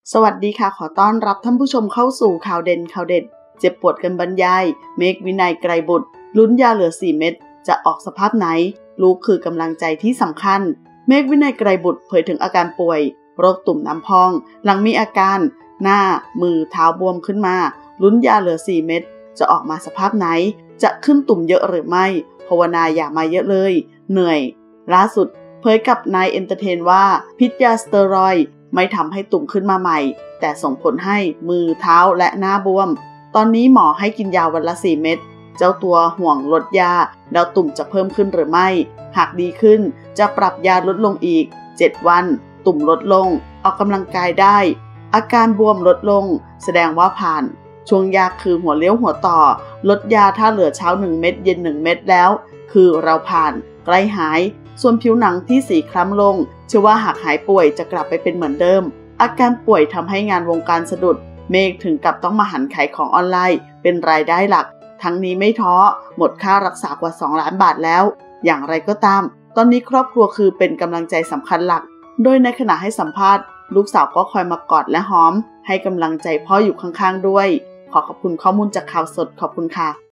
สวัสดีค่ะขอต้อนรับท่านผู้ชมเข้าสู่ข่าวเด่นข่าวเด็ดเจ็บปวดกันบรรยายเมฆวินัยไกรบุตรลุ้นยาเหลือ4 เม็ดจะออกสภาพไหนลูกคือกำลังใจที่สำคัญเมฆวินัยไกรบุตรเผยถึงอาการป่วยโรคตุ่มน้ำพองหลังมีอาการหน้ามือเท้าบวมขึ้นมาลุ้นยาเหลือ4 เม็ดจะออกมาสภาพไหนจะขึ้นตุ่มเยอะหรือไม่ภาวนาอย่ามาเยอะเลยเหนื่อยล่าสุดเผยกับนายเอนเตอร์เทนว่าพิษยาสเตียรอยด์ไม่ทำให้ตุ่มขึ้นมาใหม่แต่ส่งผลให้มือเท้าและหน้าบวมตอนนี้หมอให้กินยาวันละ4 เม็ดเจ้าตัวห่วงลดยาแล้วตุ่มจะเพิ่มขึ้นหรือไม่หากดีขึ้นจะปรับยาลดลงอีก7 วันตุ่มลดลงออกกำลังกายได้อาการบวมลดลงแสดงว่าผ่านช่วงยากคือหัวเลี้ยวหัวต่อลดยาถ้าเหลือเช้า1 เม็ดเย็น1 เม็ดแล้วคือเราผ่านใกล้หายส่วนผิวหนังที่สีคล้ำลงเชื่อว่าหากหายป่วยจะกลับไปเป็นเหมือนเดิมอาการป่วยทำให้งานวงการสะดุดเมฆถึงกับต้องมาหันขายของออนไลน์เป็นรายได้หลักทั้งนี้ไม่ท้อหมดค่ารักษากว่า2 ล้านบาทแล้วอย่างไรก็ตามตอนนี้ครอบครัวคือเป็นกำลังใจสำคัญหลักโดยในขณะให้สัมภาษณ์ลูกสาวก็คอยมากอดและหอมให้กำลังใจพ่ออยู่ข้างๆด้วยขอบคุณข้อมูลจากข่าวสดขอบคุณค่ะ